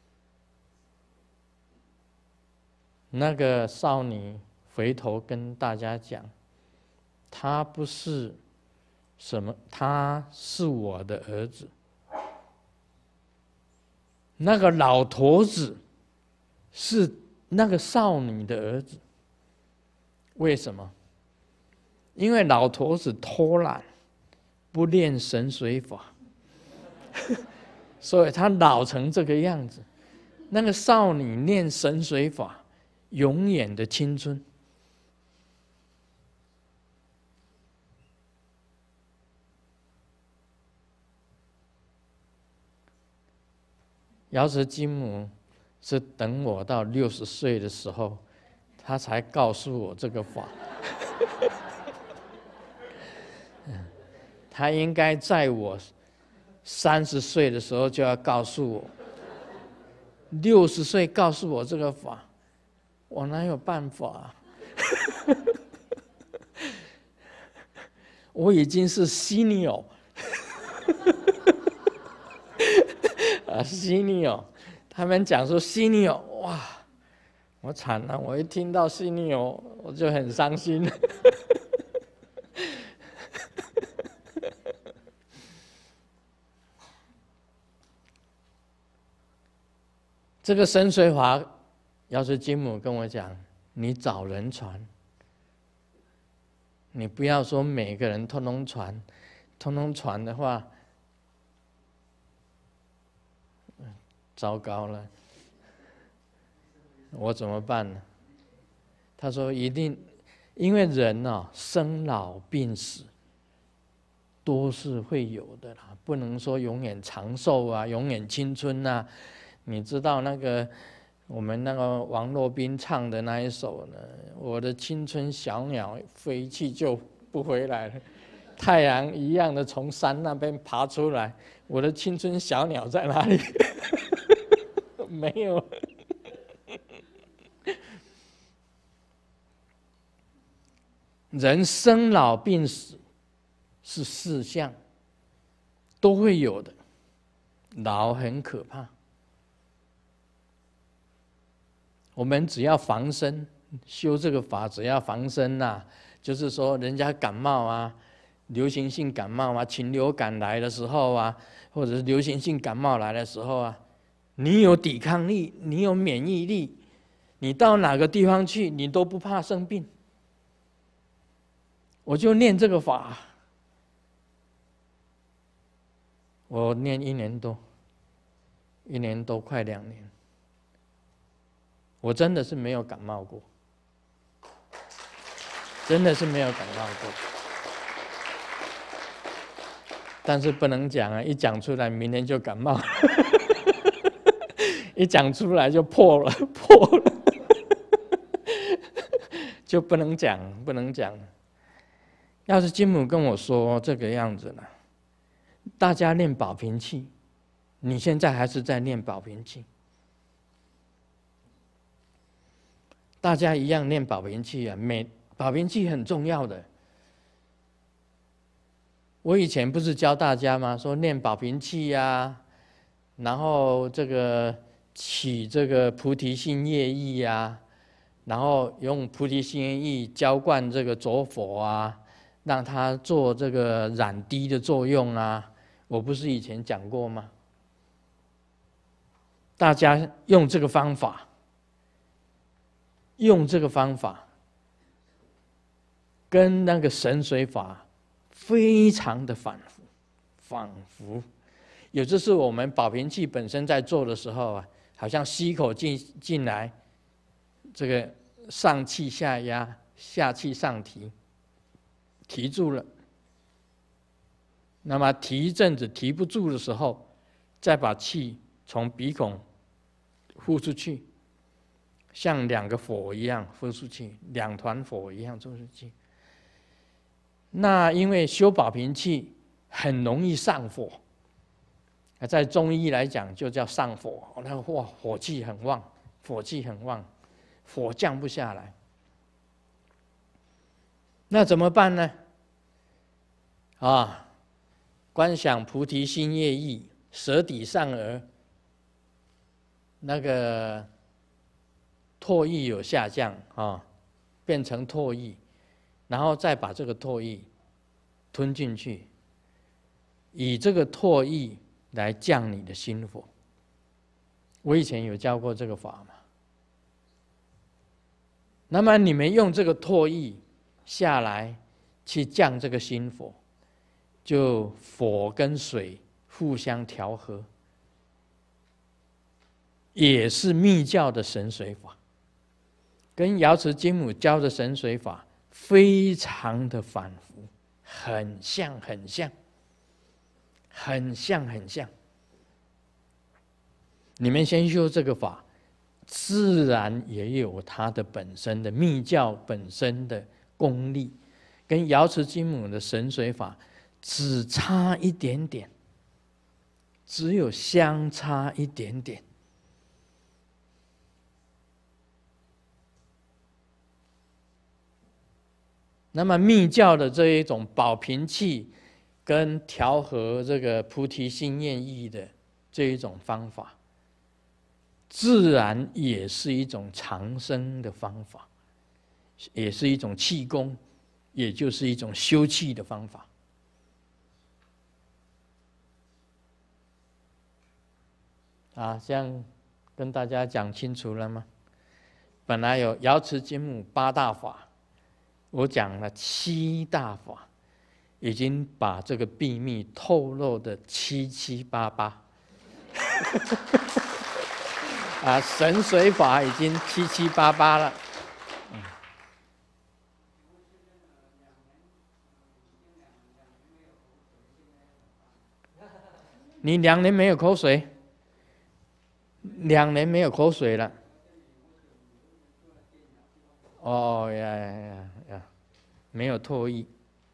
Speaker 2: 那个少女回头跟大家讲：“他不是什么，他是我的儿子。那个老头子是那个少女的儿子。为什么？因为老头子偷懒，不练神水法，所以他老成这个样子。那个少女练神水法，永远的青春。”瑶池金母是等我到60岁的时候，他才告诉我这个法。他应该在我30岁的时候就要告诉我，60岁告诉我这个法，我哪有办法我已经是senior senior， 他们讲说senior，哇，我惨了！我一听到senior，我就很伤心。这个神水法，瑶池金母跟我讲，你找人传，你不要说每个人通通传，通通传的话，糟糕了，我怎么办呢？他说一定，因为人生老病死都是会有的啦，不能说永远长寿永远青春你知道那个我们那个王洛宾唱的那一首呢？我的青春小鸟飞去就不回来了，太阳一样的从山那边爬出来，我的青春小鸟在哪里？没有。人生老病死是4项，都会有的。老很可怕。我们只要防身，修这个法只要防身就是说人家感冒流行性感冒禽流感来的时候或者是流行性感冒来的时候你有抵抗力，你有免疫力，你到哪个地方去，你都不怕生病。我就念这个法，我念1年多，1年多快2年。我真的是没有感冒过，真的是没有感冒过。但是不能讲一讲出来明天就感冒，一讲出来就破了，就不能讲，不能讲。 要是金母跟我说这个样子呢，大家练保平气，你现在还是在练保平气，大家一样练保平气啊，保平气很重要的。我以前不是教大家吗？说练保平气呀，然后这个起这个菩提心业意呀，然后用菩提心业意浇灌这个浊佛啊，让它做这个染滴的作用啊。我不是以前讲过吗？大家用这个方法，跟那个神水法非常的仿佛。有就是我们保平气本身在做的时候啊，好像吸一口进来，这个上气下压，下气上提，提住了。那么提一阵子提不住的时候，再把气从鼻孔呼出去，像两个火一样呼出去，两团火一样呼出去。那因为修保平气很容易上火，在中医来讲就叫上火，那个火气很旺，火降不下来。那怎么办呢？观想菩提心业意，舌底上颚那个唾液有下降变成唾液，然后再把这个唾液吞进去，以这个唾液来降你的心火。我以前有教过这个法嘛。那么你们用这个唾液下来去降这个心火，就火跟水互相调和，也是密教的神水法，跟瑶池金母教的神水法非常的仿佛，很像。你们先修这个法，自然也有它的本身的密教本身的功力，跟瑶池金母的神水法只差一点点，只有相差一点点。那么密教的这一种保平气跟调和这个菩提心业意的这一种方法，自然也是一种长生的方法，也是一种气功，也就是一种修气的方法。这样跟大家讲清楚了吗？本来有瑶池金母8大法，我讲了7大法，已经把这个秘密透露的七七八八。神水法已经七七八八了。你2年没有口水，2年没有口水了。没有唾液。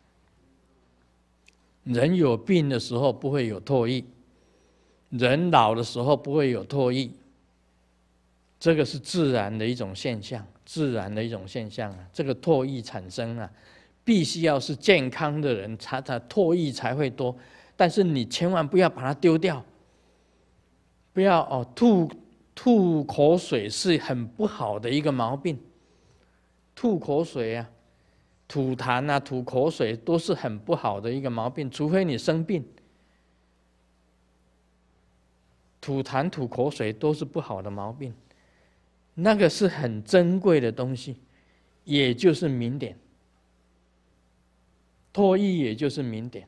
Speaker 2: 人有病的时候不会有唾液，人老的时候不会有唾液，这个是自然的一种现象，这个唾液产生必须要是健康的人，他唾液才会多。但是你千万不要把它丢掉，不要吐口水是很不好的一个毛病。吐口水吐痰吐口水都是很不好的一个毛病，除非你生病。吐痰吐口水都是不好的毛病，那个是很珍贵的东西，也就是明点。唾液也就是明点，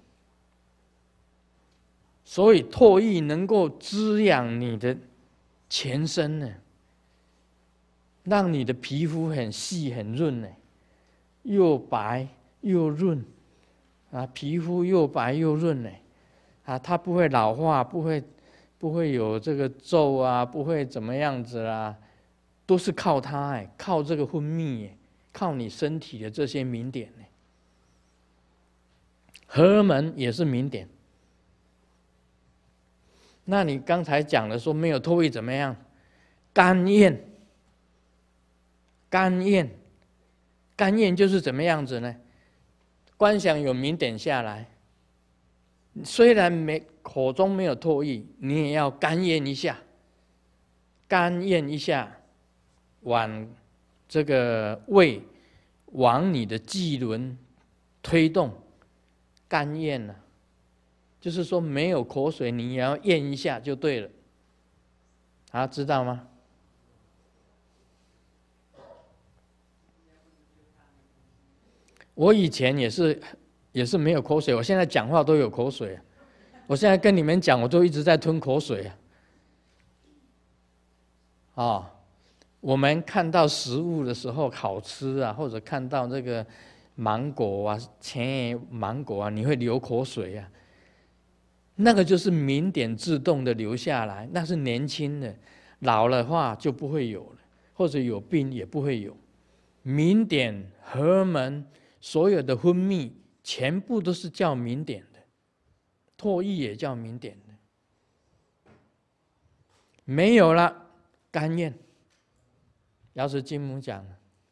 Speaker 2: 所以唾液能够滋养你的全身呢，让你的皮肤很细很润呢，又白又润皮肤又白又润呢它不会老化，不会有这个皱不会怎么样子啦，都是靠它靠这个分泌靠你身体的这些明点核门也是明点。那你刚才讲的说没有唾液怎么样？干咽，干咽，干咽就是怎么样子呢？观想有明点下来，虽然口中没有唾液，你也要干咽一下，干咽一下，往这个胃往你的际轮推动，干咽了。就是说没有口水，你也要咽一下就对了，啊，知道吗？我以前也是没有口水，我现在讲话都有口水，我现在跟你们讲，我都一直在吞口水啊。我们看到食物的时候好吃啊，或者看到这个芒果啊、芒果啊，你会流口水啊。那个就是明点自动的流下来，那是年轻的，老了话就不会有了，或者有病也不会有。明点、荷尔蒙，所有的分泌全部都是叫明点的，唾液也叫明点的。没有了，干咽。药师金母讲，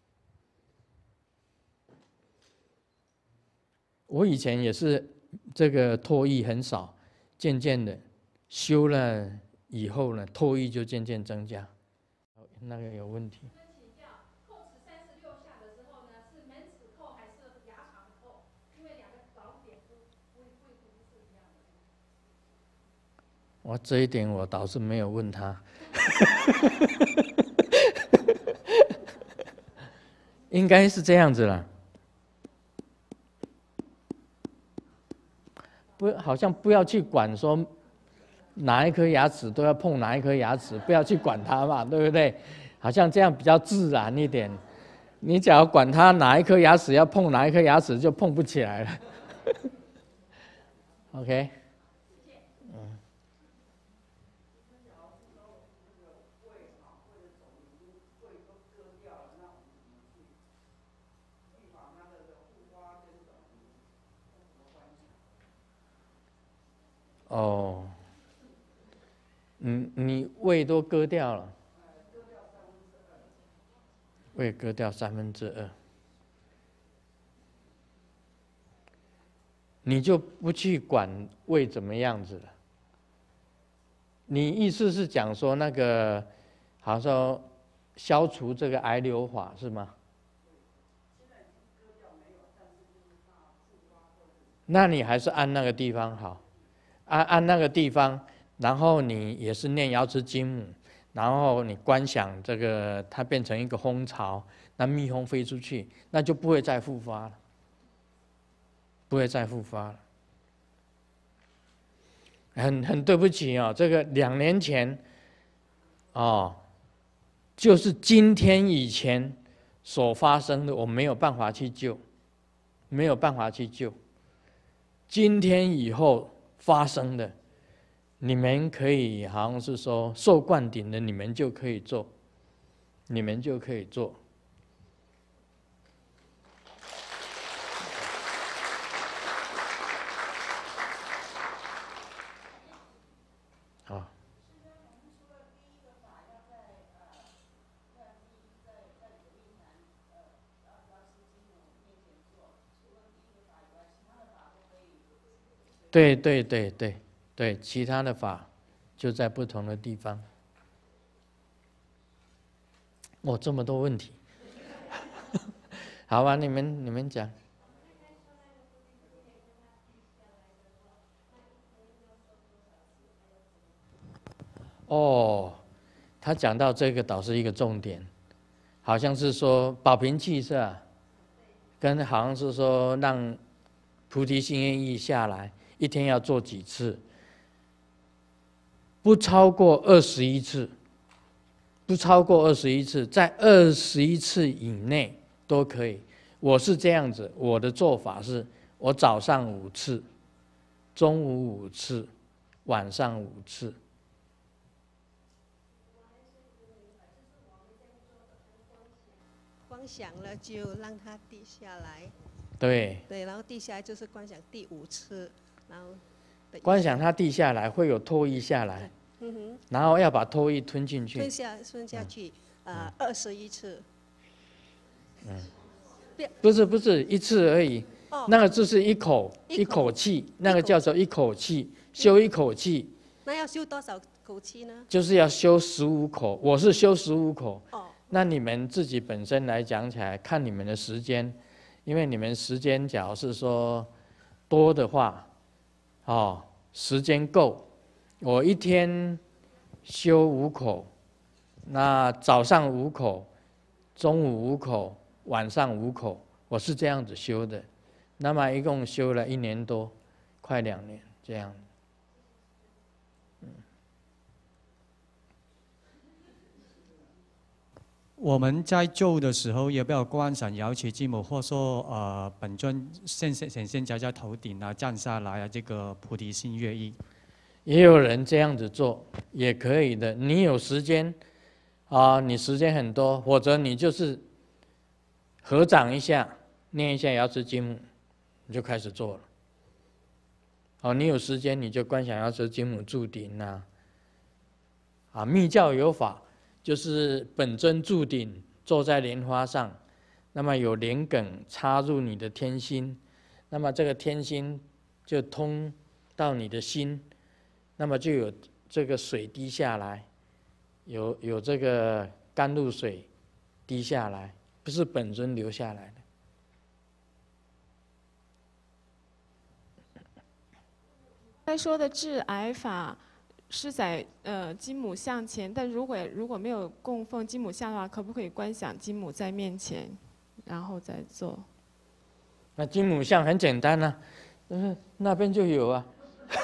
Speaker 2: 我以前也是这个唾液很少。渐渐的修了以后呢，唾液就渐渐增加。那个有问题。
Speaker 3: 请教，叩齿36下的时候呢，是门齿叩还是牙床叩？因为两个早点不是一样的。
Speaker 2: 这一点我倒是没有问他。应该是这样子啦。好像不要去管说哪一颗牙齿都要碰哪一颗牙齿，不要去管它嘛，对不对？好像这样比较自然一点。你只要管它哪一颗牙齿要碰哪一颗牙齿，就碰不起来了。OK。哦，你胃都割掉了，胃割掉2/3，你就不去管胃怎么样子了。你意思是讲说那个，好像说消除这个癌瘤法是吗？那你还是按那个地方好。按那个地方，然后你也是念瑶池金母，然后你观想这个它变成一个蜂巢，那蜜蜂飞出去，那就不会再复发了，不会再复发了。很对不起啊，这个2年前，就是今天以前所发生的，我没有办法去救，没有办法去救。今天以后发生的，你们可以好像是说受灌顶的，你们就可以做，你们就可以做。好。对对对对对，其他的法就在不同的地方。这么多问题。好吧，你们讲。他讲到这个倒是一个重点，好像是说保平气是吧？跟好像是说让菩提心愿意下来，一天要做几次？不超过21次，不超过21次，在21次以内都可以。我是这样子，我的做法是，我早上5次，中午5次，晚上5次。
Speaker 4: 光想了就让它滴下来。
Speaker 2: 对，
Speaker 4: 对，然后滴下来就是观想第5次，然后
Speaker 2: 观想它滴下来会有唾液下来，然后要把唾液吞进去。
Speaker 4: 吞下去，21次。
Speaker 2: 不是一次而已，那个就是一口气，那个叫做一口气，修一口气。
Speaker 4: 那要修多少口气呢？
Speaker 2: 就是要修15口，我是修15口。那你们自己本身来讲起来，看你们的时间，因为你们时间假如是说多的话，时间够，我一天修5口，那早上5口，中午5口，晚上5口，我是这样子修的。那么一共修了1年多，快2年这样。
Speaker 5: 我们在做的时候，要不要观想摇起金母，或说本尊显现在头顶啊，降下来啊，这个菩提心悦意？
Speaker 2: 也有人这样子做，也可以的。你有时间你时间很多，或者你就是合掌一下，念一下瑶池金母，你就开始做了。你有时间你就观想瑶池金母住顶密教有法。就是本尊柱顶坐在莲花上，那么有莲梗插入你的天心，那么这个天心就通到你的心，那么就有这个水滴下来，有这个甘露水滴下来，不是本尊流下来的。
Speaker 6: 该说的治癌法是在金母像前，但如果没有供奉金母像的话，可不可以观想金母在面前，然后再做？
Speaker 2: 那金母像很简单那边就有啊，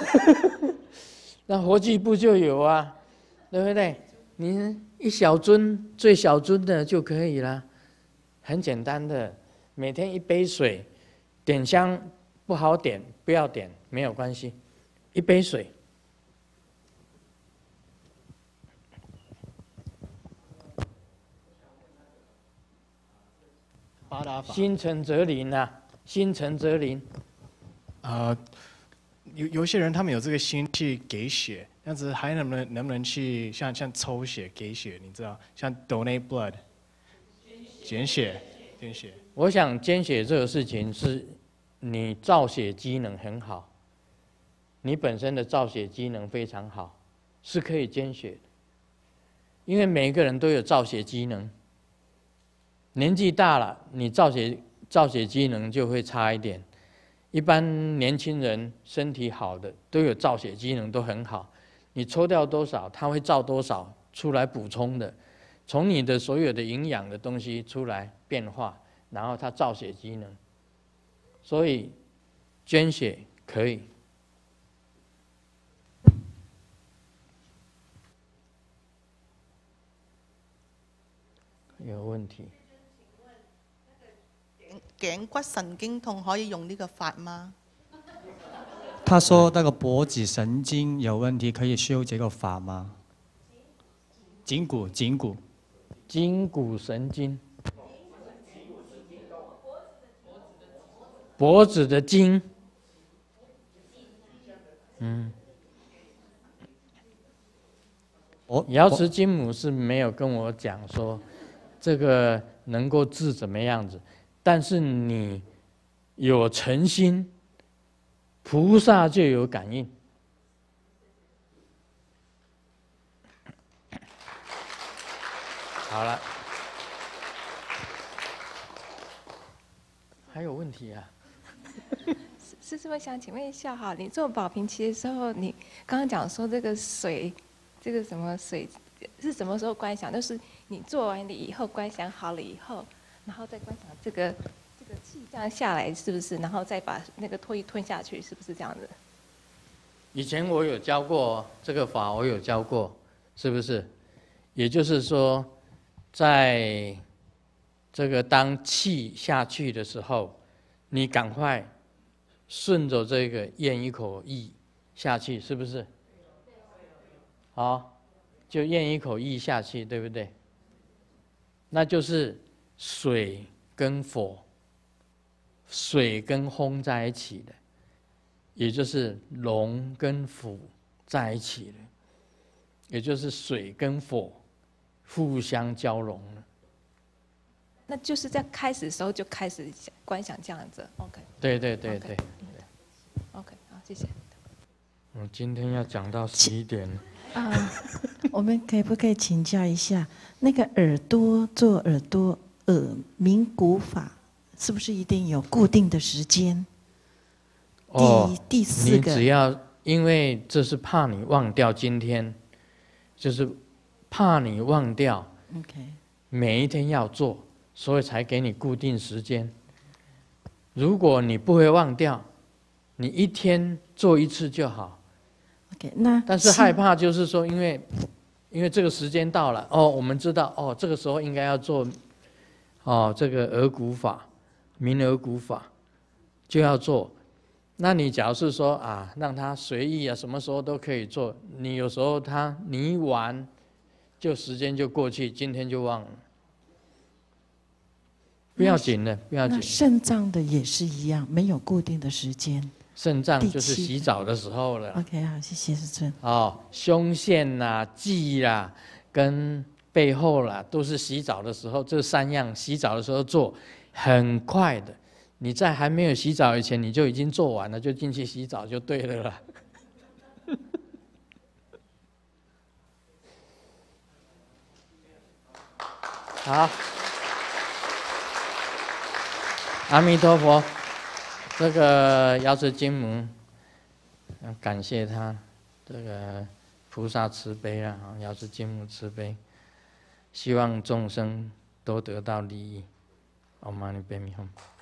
Speaker 2: 那活济部就有啊，对不对？你一小尊最小尊的就可以了，很简单的，每天1杯水，点香不好点不要点没有关系，1杯水。心诚则灵心诚则灵。
Speaker 7: 有些人他们有这个心去给血，这样子还能不能去像抽血给血？你知道，像 donate blood， 捐血。
Speaker 2: 我想捐血这个事情是你造血机能很好，你本身的造血机能非常好，是可以捐血的。因为每一个人都有造血机能。年纪大了，你造血机能就会差一点。一般年轻人身体好的都有造血机能都很好，你抽掉多少，它会造多少出来补充的，从你的所有的营养的东西出来变化，然后它造血机能，所以捐血可以。有问题？
Speaker 8: 頸骨神經痛可以用呢個法嗎？
Speaker 5: 他說那個脖子神經有問題，可以修這個法嗎？頸骨
Speaker 2: 神經，脖子的筋，瑶池金母是没有跟我讲说这个能够治怎么样子。但是你有诚心，菩萨就有感应。好了，还有问题啊？
Speaker 9: 师父，我想请问一下哈，你做宝瓶旗的时候，你刚刚讲说这个水，这个什么水是什么时候观想？就是你做完了以后，观想好了以后。然后再观想这个气这样下来，是不是？然后再把那个唾液吞下去，是不是这样子？
Speaker 2: 以前我有教过这个法，我有教过，是不是？也就是说，在这个当气下去的时候，你赶快顺着这个咽一口液下去，是不是？好，就咽一口液下去，对不对？那就是水跟水跟风在一起的，也就是龙跟虎在一起的，也就是水跟火互相交融了。
Speaker 9: 那就是在开始的时候就开始观想这样子。OK。
Speaker 2: 对对对对。
Speaker 9: OK， 好，谢谢。
Speaker 2: 我今天要讲到11点。
Speaker 10: 我们可不可以请教一下，那个耳朵做耳朵鸣鼓法，是不是一定有固定的时间？第四个，
Speaker 2: 你只要因为这是怕你忘掉今天，就是怕你忘掉。
Speaker 10: OK。
Speaker 2: 每一天要做，所以才给你固定时间。如果你不会忘掉，你一天做一次就好。
Speaker 10: OK，
Speaker 2: 但是害怕就是说，因为这个时间到了，我们知道，这个时候应该要做，这个耳鼓法，鸣耳鼓法，就要做。那你假如是说让他随意什么时候都可以做，你有时候你一玩，就时间就过去，今天就忘了。不要紧的，不要紧。
Speaker 10: 肾脏的也是一样，没有固定的时间。
Speaker 2: 肾脏就是洗澡的时候了。
Speaker 10: OK， 好，谢谢师尊。
Speaker 2: 胸腺啦、际啦、跟背后啦，都是洗澡的时候，这3样洗澡的时候做，很快的。你在还没有洗澡以前，你就已经做完了，就进去洗澡就对了啦。好，阿弥陀佛。这个药师金母，感谢他，这个菩萨慈悲啊，药师金母慈悲，希望众生都得到利益。Om Mani Padme Hum。